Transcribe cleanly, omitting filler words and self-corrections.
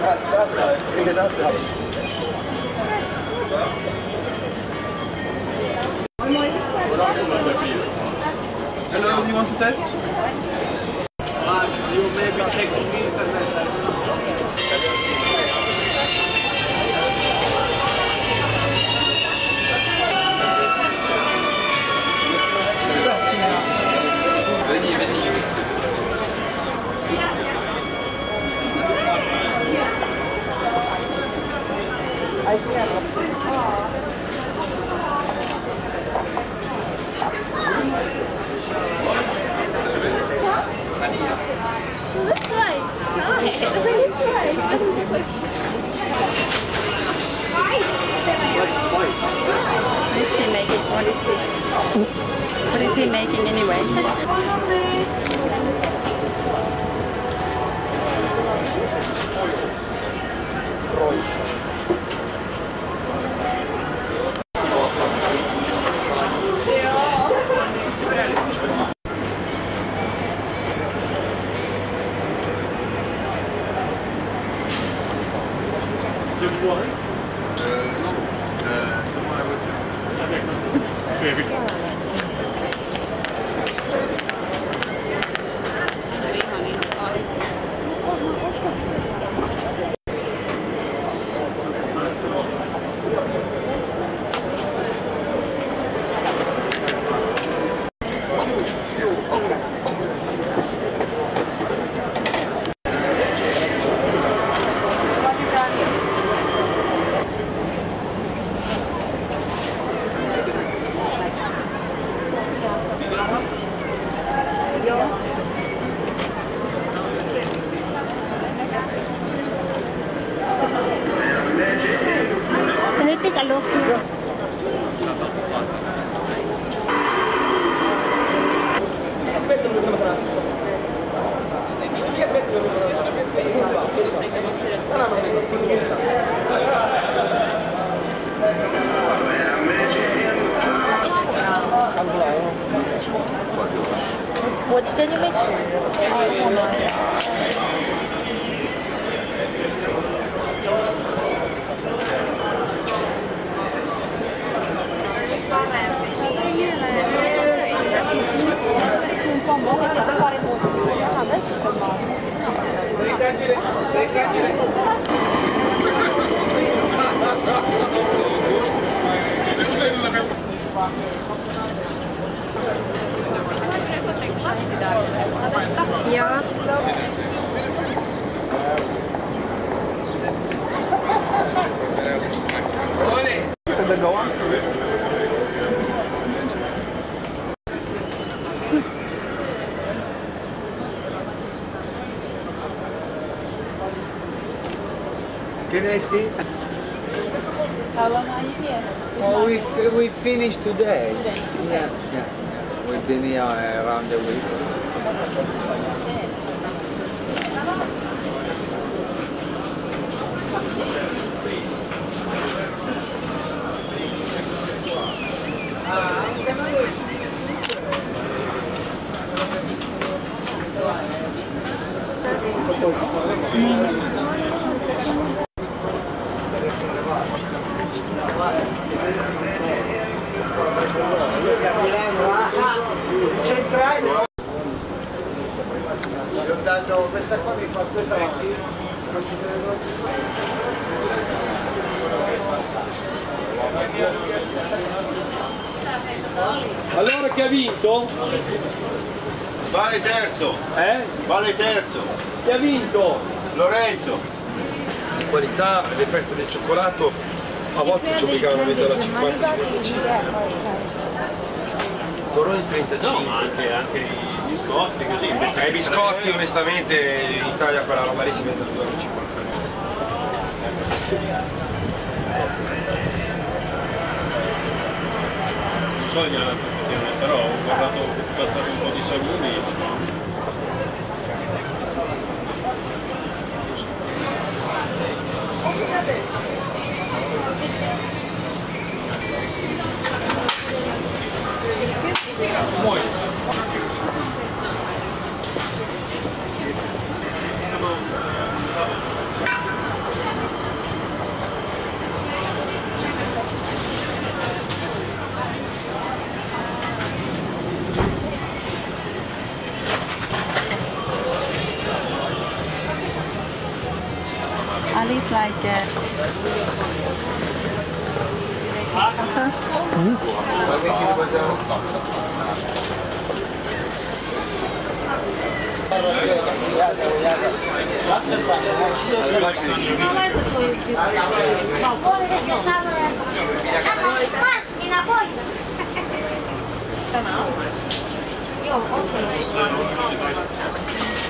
Hello, you want to test? You maybe check the internet. Is she making? What is this? What is he making anyway? Can you take a look here? What did you make? Ja. Can I see? How long are you here? Oh, we finished today. Yeah. We've been here around a week. Centrale. Gli ho dato questa qua, mi fa questa avanti. Allora chi ha vinto? Vale terzo. Vale terzo. Chi ha vinto? Lorenzo. In qualità, le feste del cioccolato a volte ci obbligavano a vendere da 50 a 35. Torroni 35, anche i biscotti così. I biscotti onestamente in Italia quella roba lì si vende da 50. Non so gli altri però ho guardato passato un po' di salumi. Are these like Io posso